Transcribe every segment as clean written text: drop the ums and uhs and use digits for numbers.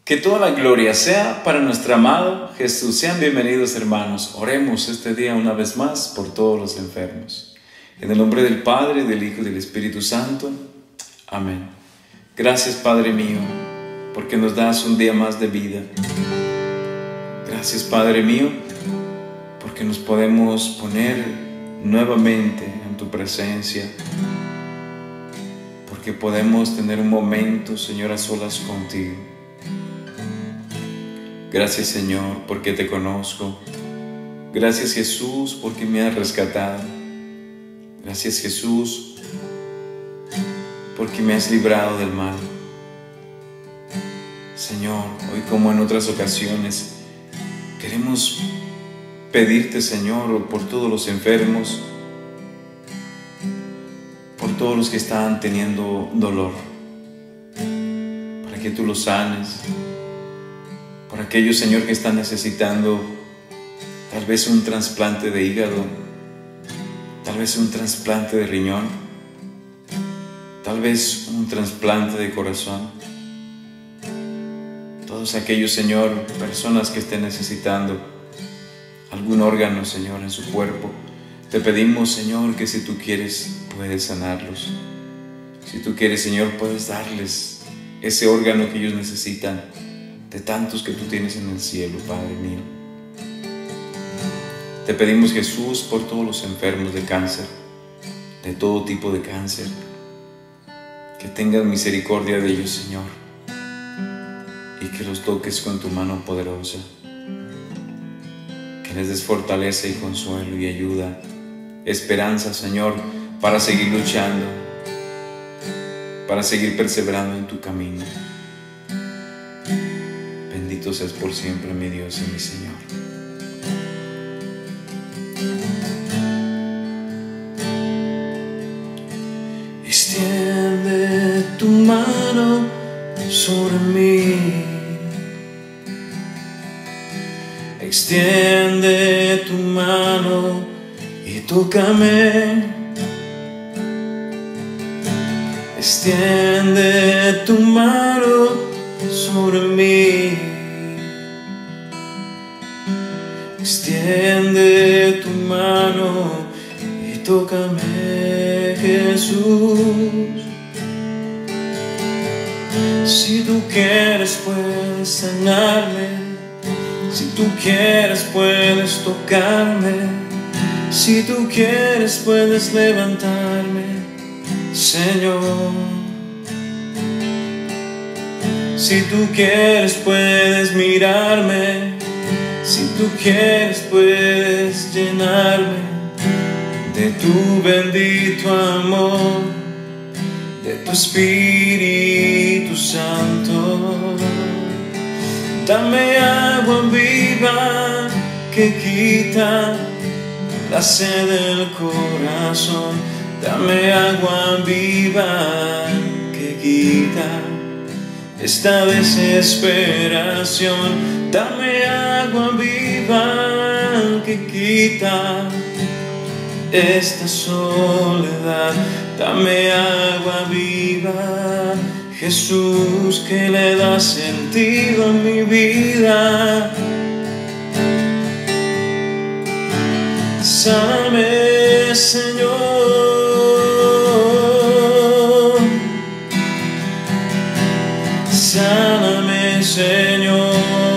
Que toda la gloria sea para nuestro amado Jesús. Sean bienvenidos, hermanos. Oremos este día una vez más por todos los enfermos. En el nombre del Padre, del Hijo y del Espíritu Santo. Amén. Gracias, Padre mío, porque nos das un día más de vida. Gracias, Padre mío, porque nos podemos poner nuevamente en tu presencia. Porque podemos tener un momento, Señor, a solas contigo. Gracias, Señor, porque te conozco. Gracias, Jesús, porque me has rescatado. Gracias, Jesús, porque me has librado del mal. Señor, hoy como en otras ocasiones, queremos pedirte, Señor, por todos los enfermos, por todos los que están teniendo dolor, para que tú los sanes. Por aquellos, Señor, que están necesitando tal vez un trasplante de hígado, tal vez un trasplante de riñón, tal vez un trasplante de corazón. Todos aquellos, Señor, personas que estén necesitando algún órgano, Señor, en su cuerpo, te pedimos, Señor, que si tú quieres, puedes sanarlos. Si tú quieres, Señor, puedes darles ese órgano que ellos necesitan, de tantos que tú tienes en el cielo, Padre mío. Te pedimos, Jesús, por todos los enfermos de cáncer, de todo tipo de cáncer, que tengas misericordia de ellos, Señor, y que los toques con tu mano poderosa, que les des fortaleza y consuelo y ayuda, esperanza, Señor, para seguir luchando, para seguir perseverando en tu camino. Bendito seas por siempre, mi Dios y mi Señor. Extiende tu mano sobre mí. Extiende tu mano y tócame. Extiende tu mano sobre mí. Extiende tu mano y tócame, Jesús. Si tú quieres, puedes sanarme. Si tú quieres, puedes tocarme. Si tú quieres, puedes levantarme, Señor. Si tú quieres, puedes mirarme. Si tú quieres, puedes llenarme de tu bendito amor, de tu Espíritu Santo. Dame agua viva que quita la sed del corazón. Dame agua viva que quita esta desesperación. Dame agua viva que quita esta soledad. Dame agua viva, Jesús, que le da sentido a mi vida. Sáname, Señor. Sáname, Señor.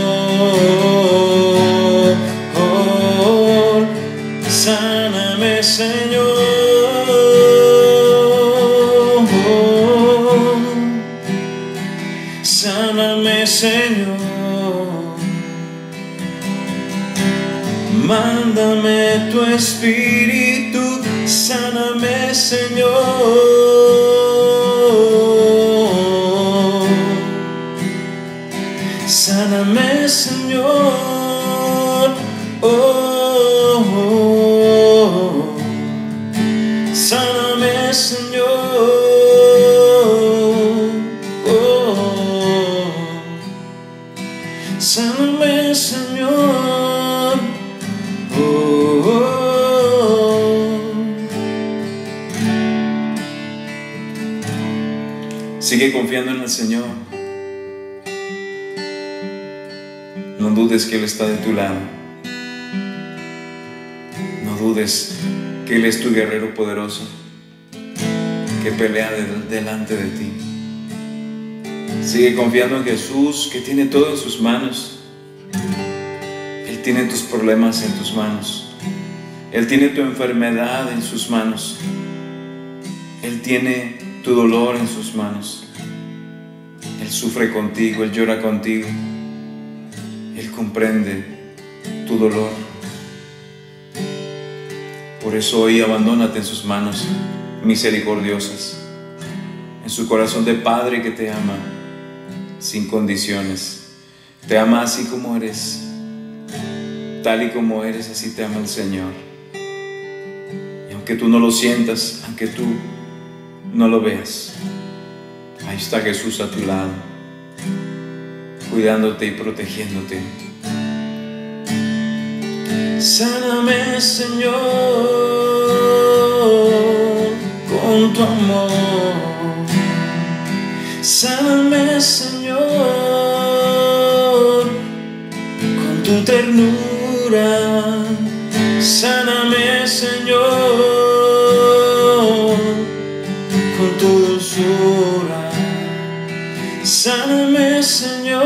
Sáname, Señor. Sáname, Señor. Mándame tu Espíritu. Sáname, Señor. Sáname, Señor. Sáname, Señor. Sáname, Señor. Sigue confiando en el Señor. No dudes que Él está de tu lado. No dudes que Él es tu guerrero poderoso, que pelea delante de ti. Sigue confiando en Jesús, que tiene todo en sus manos. Él tiene tus problemas en tus manos. Él tiene tu enfermedad en sus manos. Él tiene tu dolor en sus manos. Él sufre contigo, Él llora contigo. Él comprende tu dolor. Por eso hoy abandónate en sus manos misericordiosas, en su corazón de Padre que te ama sin condiciones. Te ama así como eres, tal y como eres, así te ama el Señor. Y aunque tú no lo sientas, aunque tú no lo veas, ahí está Jesús a tu lado, cuidándote y protegiéndote. Sáname, Señor, con tu amor. Sáname, Señor, con tu ternura. Sáname, Señor, con tu dulzura. Sáname, Señor,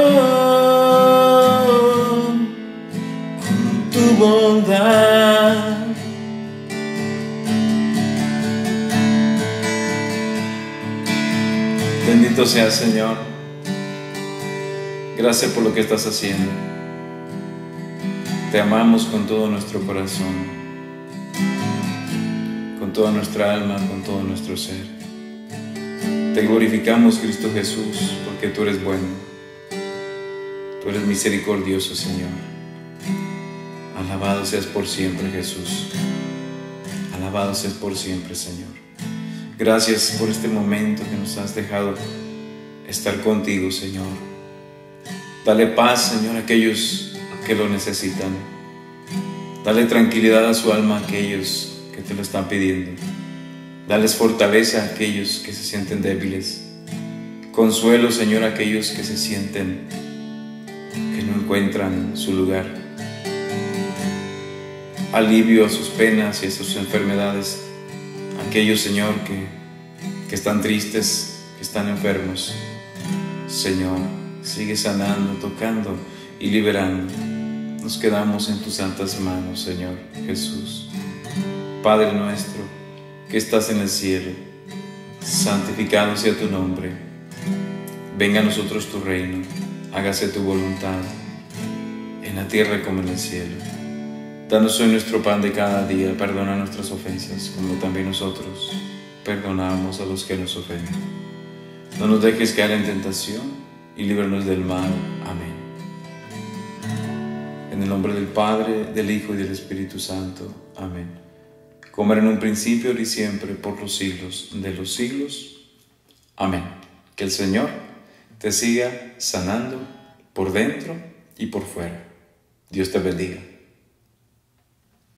con tu bondad. Bendito seas, Señor. Gracias por lo que estás haciendo. Te amamos con todo nuestro corazón, con toda nuestra alma, con todo nuestro ser. Te glorificamos, Cristo Jesús, porque tú eres bueno. Tú eres misericordioso, Señor. Alabado seas por siempre, Jesús. Alabado seas por siempre, Señor. Gracias por este momento que nos has dejado estar contigo, Señor. Dale paz, Señor, a aquellos que lo necesitan. Dale tranquilidad a su alma a aquellos que te lo están pidiendo. Dales fortaleza a aquellos que se sienten débiles. Consuelo, Señor, a aquellos que se sienten que no encuentran su lugar. Alivio a sus penas y a sus enfermedades. Aquellos, Señor, que están tristes, que están enfermos. Señor, sigue sanando, tocando y liberando. Nos quedamos en tus santas manos, Señor Jesús. Padre nuestro, que estás en el cielo, santificado sea tu nombre. Venga a nosotros tu reino, hágase tu voluntad, en la tierra como en el cielo. Danos hoy nuestro pan de cada día, perdona nuestras ofensas, como también nosotros perdonamos a los que nos ofenden. No nos dejes caer en tentación y líbranos del mal. Amén. En el nombre del Padre, del Hijo y del Espíritu Santo. Amén. Como era en un principio, ahora y siempre, por los siglos de los siglos. Amén. Que el Señor te siga sanando por dentro y por fuera. Dios te bendiga.